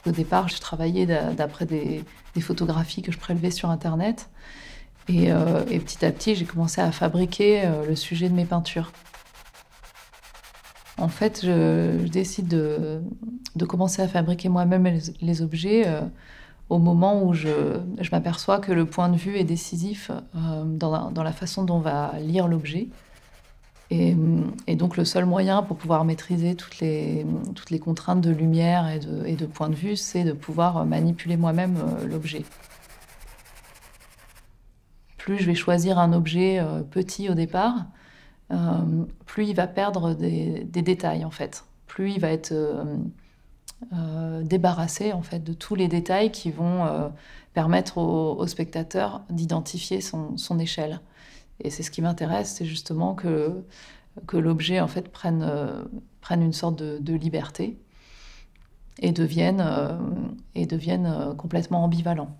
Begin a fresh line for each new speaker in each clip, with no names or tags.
Au départ, je travaillais d'après des photographies que je prélevais sur Internet. Et petit à petit, j'ai commencé à fabriquer le sujet de mes peintures. En fait, je décide de commencer à fabriquer moi-même les objets au moment où je m'aperçois que le point de vue est décisif dans la façon dont on va lire l'objet. Et donc le seul moyen pour pouvoir maîtriser toutes les contraintes de lumière et de point de vue, c'est de pouvoir manipuler moi-même l'objet. Plus je vais choisir un objet petit au départ, plus il va perdre des détails en fait. Plus il va être débarrassé en fait de tous les détails qui vont permettre au spectateur d'identifier son échelle. Et c'est ce qui m'intéresse, c'est justement que l'objet en fait prenne une sorte de liberté et devienne complètement ambivalent.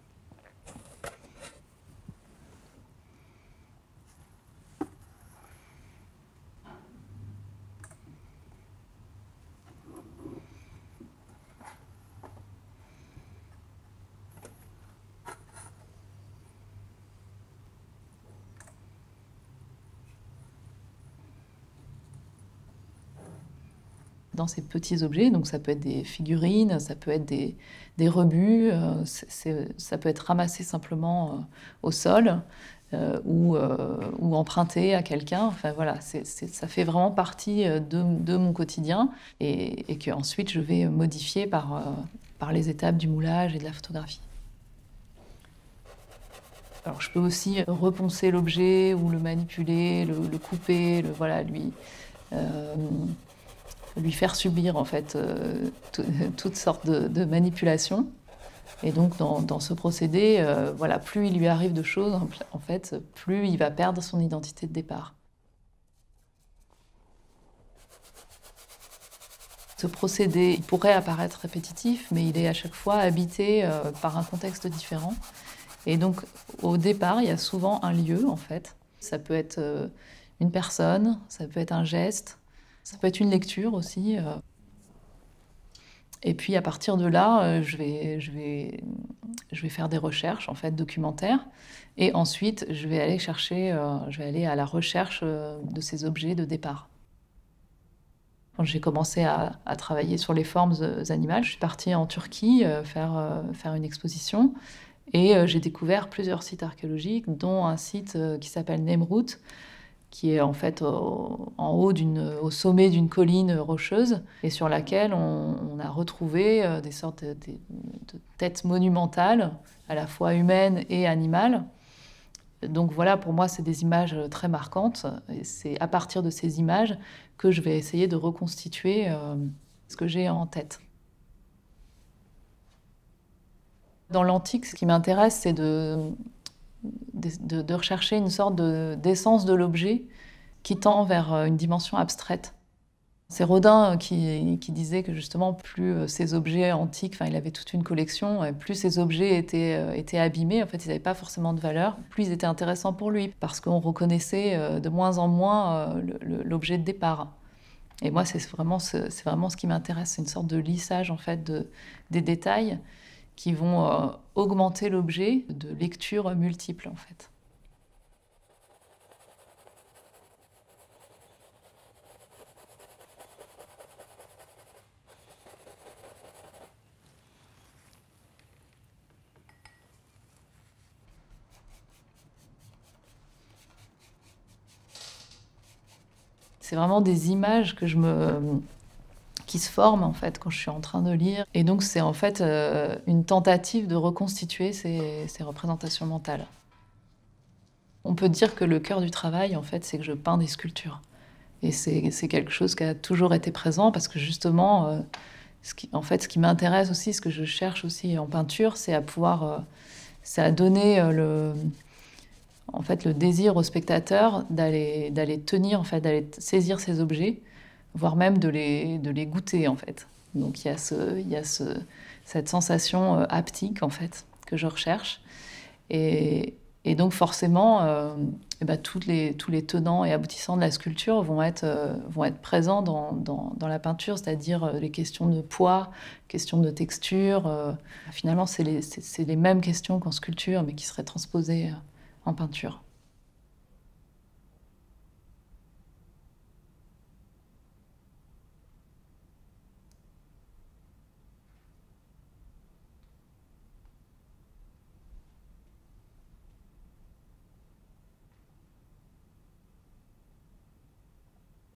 Dans ces petits objets, donc ça peut être des figurines, ça peut être des rebuts, ça peut être ramassé simplement au sol ou emprunté à quelqu'un. Enfin voilà, ça fait vraiment partie de mon quotidien et que ensuite je vais modifier par les étapes du moulage et de la photographie. Alors je peux aussi reponcer l'objet ou le manipuler, le couper, voilà, lui faire subir en fait toutes sortes de manipulations. Et donc dans ce procédé, voilà, plus il lui arrive de choses, en fait, plus il va perdre son identité de départ. Ce procédé il pourrait apparaître répétitif, mais il est à chaque fois habité par un contexte différent. Et donc au départ, il y a souvent un lieu en fait. Ça peut être une personne, ça peut être un geste, ça peut être une lecture aussi. Et puis à partir de là, je vais faire des recherches en fait documentaires. Et ensuite, je vais aller à la recherche de ces objets de départ. Quand j'ai commencé à travailler sur les formes animales, je suis partie en Turquie faire une exposition. Et j'ai découvert plusieurs sites archéologiques, dont un site qui s'appelle Nemrut, qui est en fait au sommet d'une colline rocheuse et sur laquelle on a retrouvé des sortes de têtes monumentales, à la fois humaines et animales. Donc voilà, pour moi, c'est des images très marquantes et c'est à partir de ces images que je vais essayer de reconstituer ce que j'ai en tête. Dans l'antique, ce qui m'intéresse, c'est de rechercher une sorte d'essence de l'objet qui tend vers une dimension abstraite. C'est Rodin qui disait que justement, plus ces objets antiques, enfin il avait toute une collection, et plus ces objets étaient abîmés, en fait ils n'avaient pas forcément de valeur, plus ils étaient intéressants pour lui, parce qu'on reconnaissait de moins en moins l'objet de départ. Et moi, c'est vraiment ce qui m'intéresse, c'est une sorte de lissage en fait des détails qui vont augmenter l'objet de lectures multiples en fait. C'est vraiment des images qui se forment en fait quand je suis en train de lire. Et donc c'est en fait une tentative de reconstituer ces représentations mentales. On peut dire que le cœur du travail en fait c'est que je peins des sculptures. Et c'est quelque chose qui a toujours été présent parce que justement ce qui m'intéresse aussi, ce que je cherche aussi en peinture, c'est à donner en fait, le désir au spectateur d'aller tenir, en fait, d'aller saisir ces objets, voire même de les goûter, en fait. Donc il y a cette sensation haptique, en fait, que je recherche. Et Et donc forcément, tous les tenants et aboutissants de la sculpture vont être présents dans la peinture, c'est-à-dire les questions de poids, questions de texture. Finalement, c'est les mêmes questions qu'en sculpture, mais qui seraient transposées en peinture.